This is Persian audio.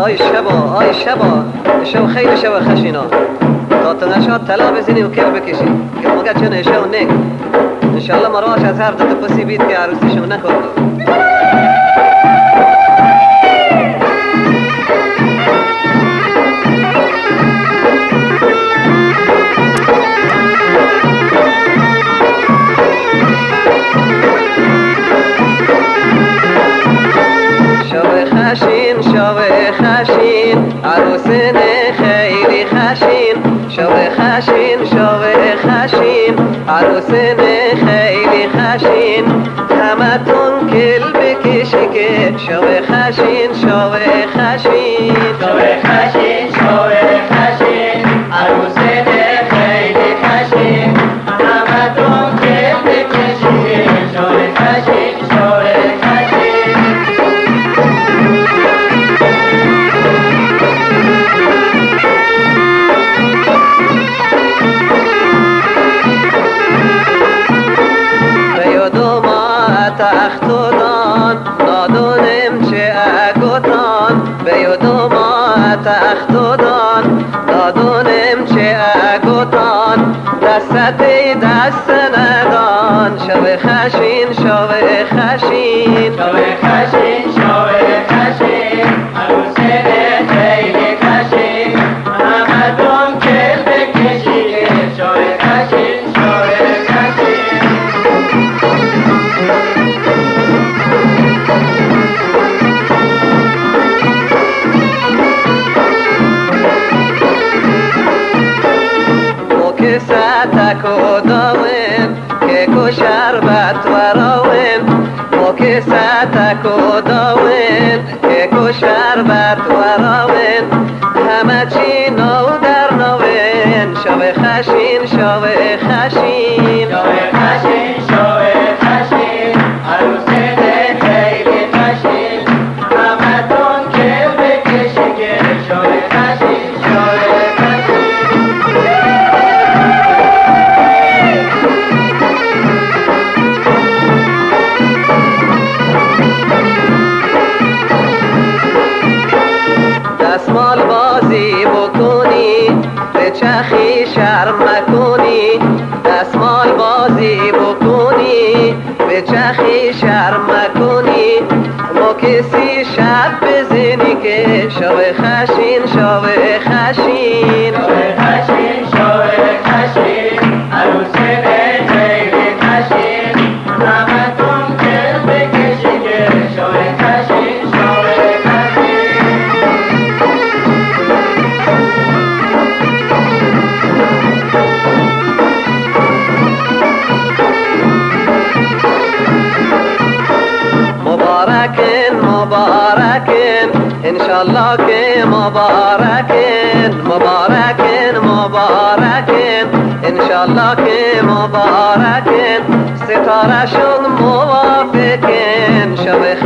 آی شبا شو خیلی شو خشینا تا تو نشاد طلا بزنی و کل بکشی که موقع چون شو نگ انشالله مراش از هر دو پسی بید که عروسیشو نکرد خشین عروسین خیلی خشین شوه خشین عروسین خیلی خشین همتون کل بکشی که شوه خشین عروسین خیلی خشین همتون کل بکشی که شوه خشین تختودان نادونم چه اگوتان بیودو ما تختودان نادونم چه اگوتان دستی دست ندان شوه خشین عروسین خیلی خشین همتون کل بکشی که شوه خشین تکو داوین که کو شربت وراوین موکه تکو داوین که کو شربت وراوین همه چی نو در نوین شوه خشین عروسین خیلی خشین همتون کل بکشی که شوه خشین دستمال بازی بکنی به چخی شرم نکنی دستمال بازی بکنی به چخی شرم نکنی ما کسی شب بزنی که شوه خشین عروسین خیلی خشین همتون کل بکشی که شوه خشین مبارکن انشالله که مبارکن انشالله که مبارکن ستاره شون موافقن شوه